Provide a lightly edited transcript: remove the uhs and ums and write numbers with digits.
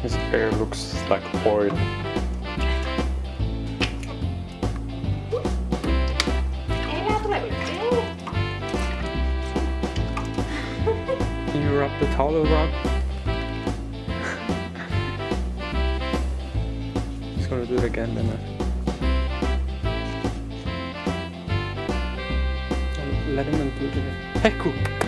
His hair looks like oil. Can you rub the towel around? He's gonna do it again then. Let him do it again. Hehku!